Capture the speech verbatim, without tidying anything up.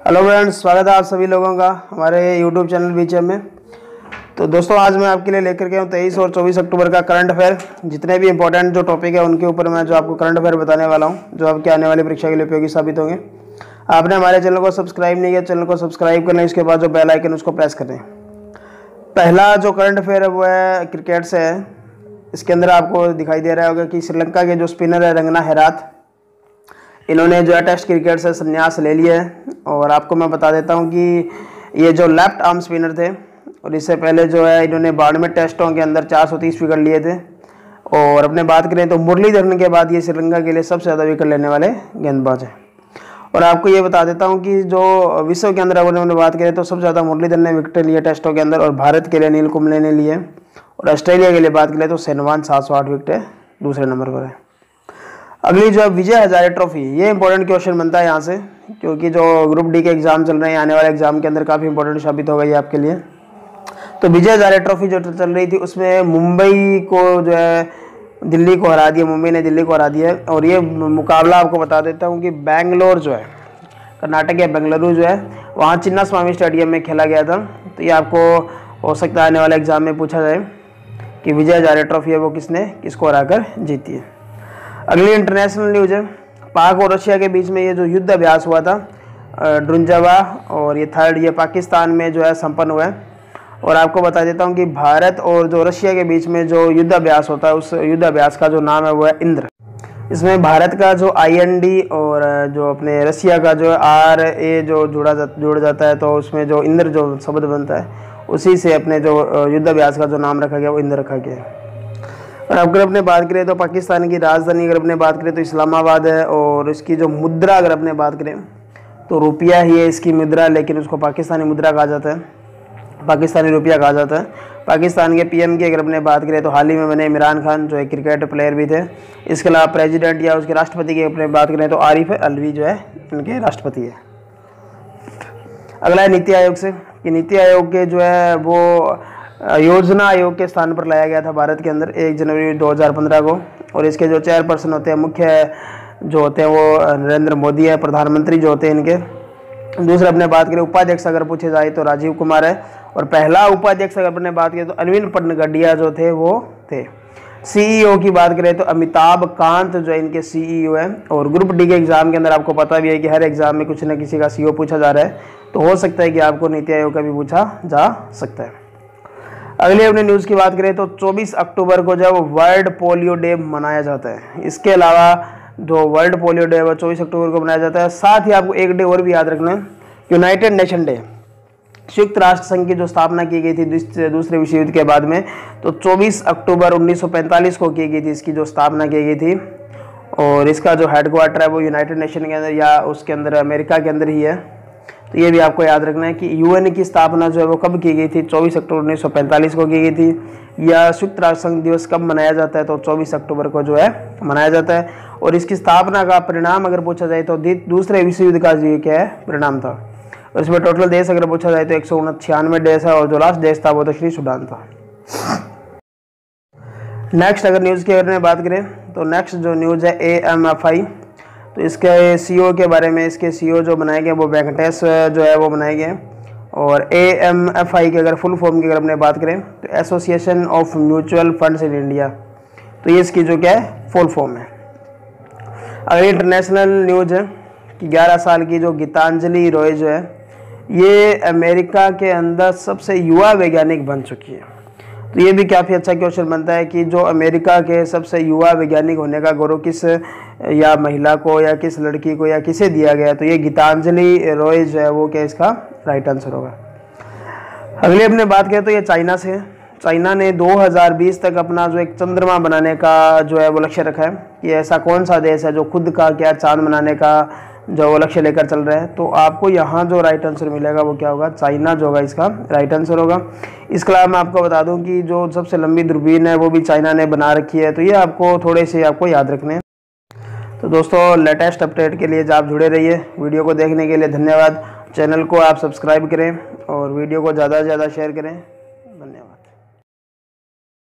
Hello friends, स्वागत है आप सभी लोगों का हमारे यूट्यूब चैनल बीचएम में। तो दोस्तों, आज मैं आपके लिए लेकर के हूँ तेईस और चौबीस अक्टूबर का करंट अफेयर। जितने भी इंपॉर्टेंट जो टॉपिक है उनके ऊपर मैं जो आपको करंट अफेयर बताने वाला हूँ, जो आपकी आने वाली परीक्षा के लिए उपयोगी साबित होंगे। आपने हमारे चैनल को सब्सक्राइब नहीं किया, चैनल को सब्सक्राइब कर लें। इसके बाद जो बेल आइकन उसको प्रेस करें। पहला जो करंट अफेयर है वो है क्रिकेट से है। इसके अंदर आपको दिखाई दे रहा होगा कि श्रीलंका के जो स्पिनर है रंगना हेराथ, इन्होंने जो है टेस्ट क्रिकेट से संन्यास ले लिया है। और आपको मैं बता देता हूं कि ये जो लेफ्ट आर्म स्पिनर थे और इससे पहले जो है इन्होंने बानवे टेस्टों के अंदर चार सौ तीस विकेट लिए थे। और अपने बात करें तो मुरलीधरन के बाद ये श्रीलंका के लिए सबसे ज़्यादा विकेट लेने वाले गेंदबाज हैं। और आपको ये बता देता हूँ कि जो विश्व के अंदर अगर उन्होंने बात करें तो सबसे ज़्यादा मुरलीधरन ने विकेट लिए टेस्टों के अंदर, और भारत के लिए नील कुंबले ने लिए। और ऑस्ट्रेलिया के लिए बात करें तो सेनवान सात सौ आठ विकेट दूसरे नंबर पर है। अगली जो है विजय हजारे ट्रॉफी, ये इंपॉर्टेंट क्वेश्चन बनता है यहाँ से, क्योंकि जो ग्रुप डी के एग्जाम चल रहे हैं, आने वाले एग्जाम के अंदर काफ़ी इंपॉर्टेंट साबित होगा ये आपके लिए। तो विजय हजारे ट्रॉफी जो चल रही थी उसमें मुंबई को जो है दिल्ली को हरा दिया, मुंबई ने दिल्ली को हरा दिया। और ये मुकाबला आपको बता देता हूँ कि बेंगलोर जो है, कर्नाटक या बेंगलुरु जो है, वहाँ चिन्ना स्वामी स्टेडियम में खेला गया था। तो ये आपको हो सकता है आने वाले एग्जाम में पूछा जाए कि विजय हजारे ट्रॉफी है वो किसने किसको हराकर जीती है। अगली इंटरनेशनल न्यूज़ है, पाक और रशिया के बीच में ये जो युद्ध अभ्यास हुआ था ड्रुंजावा, और ये थर्ड ये पाकिस्तान में जो है संपन्न हुआ है। और आपको बता देता हूँ कि भारत और जो रशिया के बीच में जो युद्ध अभ्यास होता है उस युद्ध अभ्यास का जो नाम है वो है इंद्र। इसमें भारत का जो आई एन डी और जो अपने रशिया का जो आर ए जो जुड़ा जा जुड़ जाता है, तो उसमें जो इंद्र जो शब्द बनता है उसी से अपने जो युद्ध अभ्यास का जो नाम रखा गया वो इंद्र रखा गया। और अगर अपने बात करें तो पाकिस्तान की राजधानी अगर अपने बात करें तो इस्लामाबाद है। और इसकी जो मुद्रा अगर अपने बात करें तो रुपया ही है इसकी मुद्रा, लेकिन उसको पाकिस्तानी मुद्रा कहा जाता है, पाकिस्तानी रुपया कहा जाता है। पाकिस्तान के पीएम की अगर अपने बात करें तो हाल ही में बने इमरान खान, जो एक क्रिकेट प्लेयर भी थे। इसके अलावा प्रेसिडेंट या उसके राष्ट्रपति की अपने बात करें तो आरिफ अलवी जो है इनके राष्ट्रपति है। अगला है नीति आयोग से, कि नीति आयोग के जो है वो योजना आयोग के स्थान पर लाया गया था भारत के अंदर एक जनवरी दो हज़ार पंद्रह को। और इसके जो चेयरपर्सन होते हैं, मुख्य जो होते हैं वो नरेंद्र मोदी है, प्रधानमंत्री जो होते हैं इनके। दूसरा अपने बात करें उपाध्यक्ष अगर पूछे जाए तो राजीव कुमार है। और पहला उपाध्यक्ष अगर अपने बात करें तो अरविंद पटनागडिया जो थे वो थे। सीईओ की बात करें तो अमिताभ कांत जो इनके सीईओ है। और ग्रुप डी के एग्जाम के अंदर आपको पता भी है कि हर एग्जाम में कुछ न किसी का सीईओ पूछा जा रहा है, तो हो सकता है कि आपको नीति आयोग का भी पूछा जा सकता है। अगले अपने न्यूज़ की बात करें तो चौबीस अक्टूबर को जब वर्ल्ड पोलियो डे मनाया जाता है। इसके अलावा जो वर्ल्ड पोलियो डे है वो चौबीस अक्टूबर को मनाया जाता है। साथ ही आपको एक डे और भी याद रखना है, यूनाइटेड नेशन डे, संयुक्त राष्ट्र संघ की जो स्थापना की गई थी दूसरे विश्व युद्ध के बाद में, तो चौबीस अक्टूबर उन्नीस सौ पैंतालीस को की गई थी इसकी जो स्थापना की गई थी। और इसका जो हेडक्वार्टर है वो यूनाइटेड नेशन के अंदर या उसके अंदर अमेरिका के अंदर ही है। तो ये भी आपको याद रखना है कि यूएन की स्थापना जो है वो कब की गई थी, चौबीस अक्टूबर उन्नीस सौ पैंतालीस को की गई थी। या संयुक्त राष्ट्र संघ दिवस कब मनाया जाता है, तो चौबीस अक्टूबर को जो है मनाया जाता है। और इसकी स्थापना का परिणाम अगर पूछा जाए तो दूसरे विश्व युद्ध का जो क्या है परिणाम था। और इसमें टोटल देश अगर पूछा जाए तो एक सौ छियानवे देश है, और जो लास्ट देश था वो दक्षिणी सूडान था। नेक्स्ट अगर न्यूज़ की अगर मैं बात करें तो नेक्स्ट जो न्यूज़ है ए एम एफ आई, तो इसके सीईओ के बारे में, इसके सीईओ जो बनाए गए वो वेंकटेश जो है वो बनाए गए। और ए एम एफ आई की अगर फुल फॉर्म की अगर अपने बात करें तो association of mutual funds in India, तो ये इसकी जो क्या है फुल फॉर्म है। अगर इंटरनेशनल न्यूज़ है कि ग्यारह साल की जो गीतांजलि रॉय जो है ये अमेरिका के अंदर सबसे युवा वैज्ञानिक बन चुकी है। तो ये भी काफ़ी अच्छा क्वेश्चन बनता है कि जो अमेरिका के सबसे युवा वैज्ञानिक होने का गौरव किस या महिला को या किस लड़की को या किसे दिया गया, तो ये गीतांजलि रॉय जो है वो क्या इसका राइट आंसर होगा। अगली अपने बात करें तो ये चाइना से। चाइना ने दो हज़ार बीस तक अपना जो एक चंद्रमा बनाने का जो है वो लक्ष्य रखा है कि ऐसा कौन सा देश है जो खुद का क्या चांद बनाने का जो वो लक्ष्य लेकर चल रहा है। तो आपको यहाँ जो राइट आंसर मिलेगा वो क्या होगा, चाइना जो होगा इसका राइट आंसर होगा। इसके अलावा मैं आपको बता दूं कि जो सबसे लंबी दूरबीन है वो भी चाइना ने बना रखी है। तो ये आपको थोड़े से आपको याद रखने हैं। तो दोस्तों, लेटेस्ट अपडेट के लिए आप जुड़े रहिए। वीडियो को देखने के लिए धन्यवाद। चैनल को आप सब्सक्राइब करें और वीडियो को ज़्यादा से ज़्यादा शेयर करें।